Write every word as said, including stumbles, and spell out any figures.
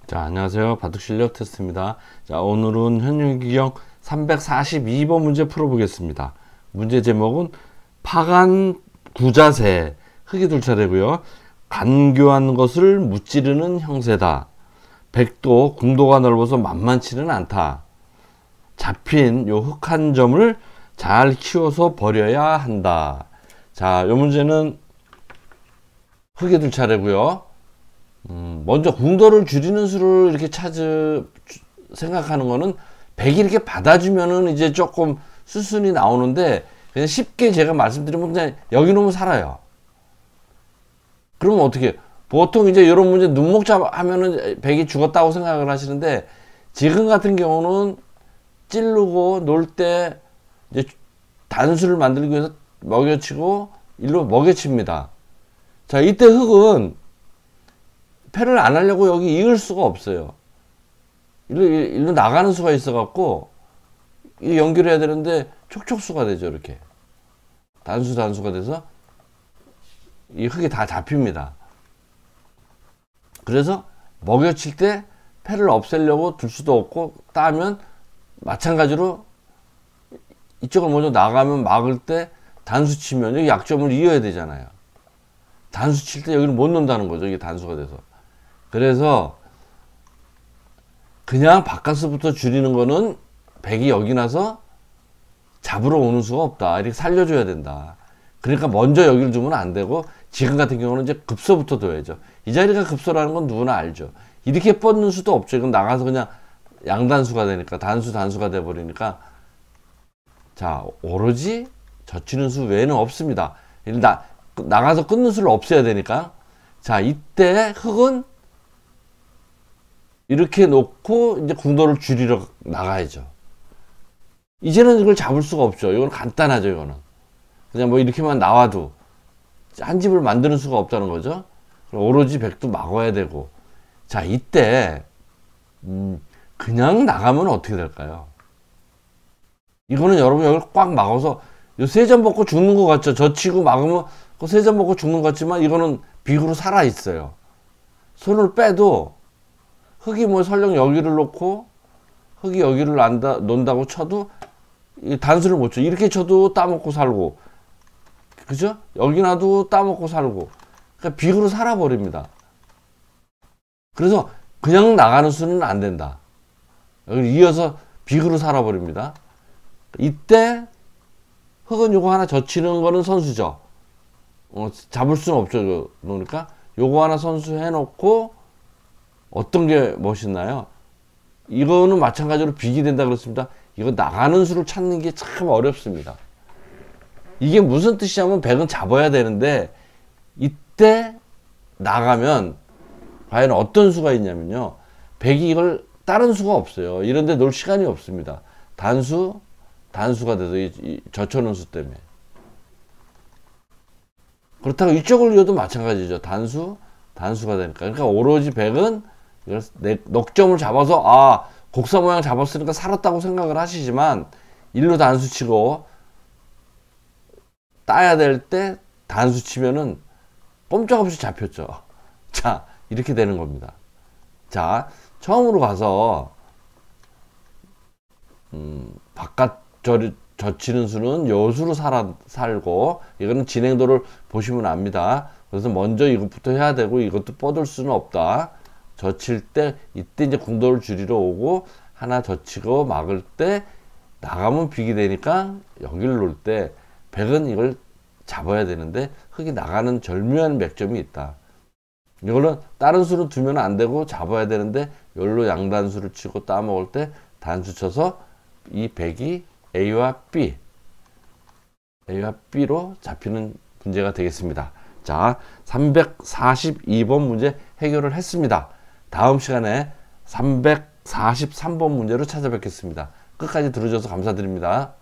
자, 안녕하세요. 바둑실력 테스트입니다. 자, 오늘은 현육이형 삼백사십이 번 문제 풀어보겠습니다. 문제 제목은 파간 구자세, 흙이 둘 차례고요. 간교한 것을 무찌르는 형세다. 백도 궁도가 넓어서 만만치는 않다. 잡힌 요 흙 한 점을 잘 키워서 버려야 한다. 자, 요 문제는 흙이 둘 차례고요. 음, 먼저 궁도를 줄이는 수를 이렇게 찾을 생각하는 거는 백이 이렇게 받아주면은 이제 조금 수순이 나오는데, 그냥 쉽게 제가 말씀드리면 그냥 여기 놓으면 살아요. 그러면 어떻게, 보통 이제 이런 문제 눈목잡 하면은 백이 죽었다고 생각을 하시는데, 지금 같은 경우는 찌르고 놀 때 이제 단수를 만들기 위해서 먹여치고 일로 먹여칩니다. 자, 이때 흙은 패를 안 하려고 여기 이을 수가 없어요. 일로, 일로 나가는 수가 있어갖고, 연결해야 되는데, 촉촉수가 되죠, 이렇게. 단수, 단수가 돼서, 이 흙이 다 잡힙니다. 그래서, 먹여칠 때, 패를 없애려고 둘 수도 없고, 따면, 마찬가지로, 이쪽을 먼저 나가면 막을 때, 단수 치면, 여기 약점을 이어야 되잖아요. 단수 칠 때 여기를 못 넣는다는 거죠, 이게 단수가 돼서. 그래서 그냥 바깥서부터 줄이는 거는 백이 여기 나서 잡으러 오는 수가 없다. 이렇게 살려줘야 된다. 그러니까 먼저 여기를 주면 안 되고, 지금 같은 경우는 이제 급소부터 둬야죠. 이 자리가 급소라는 건 누구나 알죠. 이렇게 뻗는 수도 없죠. 이건 나가서 그냥 양단수가 되니까, 단수 단수가 돼 버리니까. 자, 오로지 젖히는 수 외에는 없습니다. 나, 나가서 끊는 수를 없애야 되니까. 자, 이때 흙은 이렇게 놓고 이제 궁도를 줄이러 나가야죠. 이제는 이걸 잡을 수가 없죠. 이건 간단하죠. 이거는 그냥 뭐 이렇게만 나와도 한 집을 만드는 수가 없다는 거죠. 오로지 백도 막아야 되고. 자, 이때 음, 그냥 나가면 어떻게 될까요? 이거는 여러분 여기를 꽉 막아서 세 점 먹고 죽는 것 같죠. 젖히고 막으면 세 점 먹고 죽는 것 같지만, 이거는 비구로 살아 있어요. 손을 빼도 흙이 뭐 설령 여기를 놓고 흙이 여기를 안다, 논다고 쳐도 이 단수를 못 쳐. 이렇게 쳐도 따먹고 살고, 그죠? 여기 놔도 따먹고 살고, 그러니까 비구로 살아버립니다. 그래서 그냥 나가는 수는 안 된다. 여기 이어서 비구로 살아버립니다. 이때 흙은 요거 하나 젖히는 거는 선수죠. 어, 잡을 수는 없죠. 그러니까 요거 하나 선수 해놓고, 어떤 게 멋있나요? 이거는 마찬가지로 빅이 된다 그랬습니다. 이거 나가는 수를 찾는 게 참 어렵습니다. 이게 무슨 뜻이냐면, 백은 잡아야 되는데 이때 나가면 과연 어떤 수가 있냐면요, 백이 이걸 다른 수가 없어요. 이런데 놀 시간이 없습니다. 단수 단수가 돼서 이, 이 젖혀놓은 수 때문에. 그렇다고 이쪽을 이어도 마찬가지죠. 단수 단수가 되니까. 그러니까 오로지 백은 이걸 넉점을 잡아서, 아, 곡사 모양 잡았으니까 살았다고 생각을 하시지만, 일로 단수 치고 따야 될 때 단수 치면은 꼼짝없이 잡혔죠. 자, 이렇게 되는 겁니다. 자, 처음으로 가서 음, 바깥 저, 젖히는 수는 요 수로 살아, 살고, 이거는 진행도를 보시면 압니다. 그래서 먼저 이것부터 해야 되고, 이것도 뻗을 수는 없다. 젖힐 때, 이때 이제 궁도를 줄이러 오고, 하나 젖히고 막을 때 나가면 빅이 되니까, 여기를 놓을 때 백은 이걸 잡아야 되는데 흙이 나가는 절묘한 맥점이 있다. 이거는 다른 수를 두면 안 되고 잡아야 되는데, 여기로 양단수를 치고 따먹을 때 단수 쳐서 이 백이 A와 B, A와 B로 잡히는 문제가 되겠습니다. 자, 삼백사십이 번 문제 해결을 했습니다. 다음 시간에 삼백사십삼 번 문제로 찾아뵙겠습니다. 끝까지 들어주셔서 감사드립니다.